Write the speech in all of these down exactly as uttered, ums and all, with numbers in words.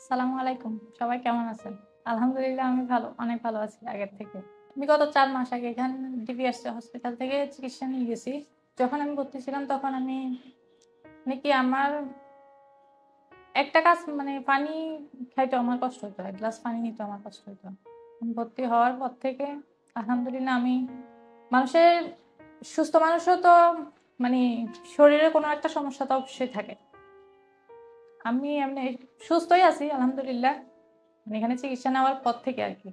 আসসালামু আলাইকুম। সবাই কেমন আছেন? আলহামদুলিল্লাহ আমি ভালো, অনেক ভালো আছি আগের থেকে। বিগত চার মাস আগে এখানে ডিপিআরসি হসপিটাল থেকে চিকিৎসা নিয়ে গেছি। যখন আমি ভর্তি ছিলাম তখন আমি মানে কি আমার একটা কাজ মানে পানি খাইতে আমার কষ্ট হতো। এক গ্লাস পানি নিতে আমার কষ্ট হতো। ভর্তি হওয়ার পর থেকে আলহামদুলিল্লাহ আমি মানুষের সুস্থ মানুষও তো মানে শরীরে কোনো একটা সমস্যা তো অবশ্যই থাকে। আমি এমনি সুস্থই আছি আলহামদুলিল্লাহ। মানে এখানে চিকিৎসা নেওয়ার পর থেকে আরকি।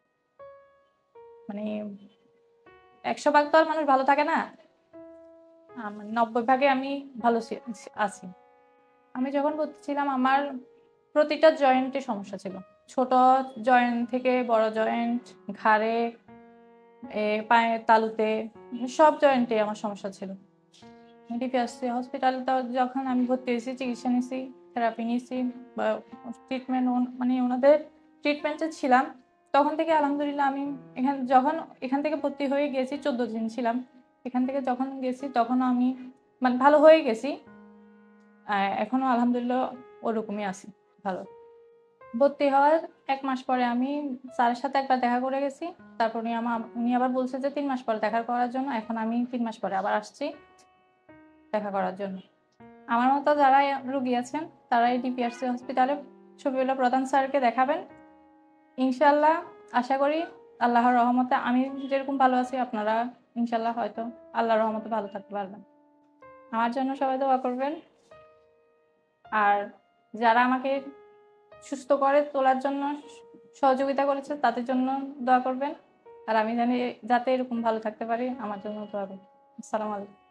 মানে একশো ভাগ তো আর মানুষ ভালো থাকে না। আম নব্বই ভাগে আমি ভালো ছি আছি। আমি যখন ভর্তি ছিলাম আমার প্রতিটা জয়েন্টে সমস্যা ছিল। ছোট জয়েন্ট থেকে বড় জয়েন্ট, ঘাড়ে, এ পায়ের তালুতে সব জয়েন্টে আমার সমস্যা ছিল। ডিপিআরসি হসপিটালটা যখন আমি ভর্তি হয়েছি, চিকিৎসা নিছি, থেরাপি নিছি বা ট্রিটমেন্ট মানে ওনাদের ট্রিটমেন্টে ছিলাম। তখন থেকে আলহামদুলিল্লাহ আমি এখান যখন এখান থেকে ভর্তি হয়ে গেছি চোদ্দ দিন ছিলাম। এখান থেকে যখন গেছি তখনও আমি মানে ভালো হয়ে গেছি। আ এখনো আলহামদুলিল্লাহ ওরকমই আছি ভালো। ভর্তি হওয়ার এক মাস পরে আমি স্যারের সাথে একবার দেখা করে গেছি। তারপর উনি আমা উনি আবার বলছে যে তিন মাস পরে দেখা করার জন্য। এখন আমি তিন মাস পরে আবার আসছি দেখা করার জন্য। আমার মতো যারা রোগী আছেন তারা এই ডিপিআরসি হসপিটালে শফিউল্লাহ প্রধান স্যারকে দেখাবেন। ইনশাআল্লাহ আশা করি আল্লাহর রহমতে আমি যেরকম ভালো আছি আপনারা ইনশাআল্লাহ হয়তো আল্লাহর রহমতে ভালো থাকতে পারবেন। আমার জন্য সবাই দোয়া করবেন। আর যারা আমাকে সুস্থ করে তোলার জন্য সহযোগিতা করেছে তাদের জন্য দোয়া করবেন। আর আমি জানি যাতে এরকম ভালো থাকতে পারি আমার জন্য দোয়া করবেন। আসসালামু আলাইকুম।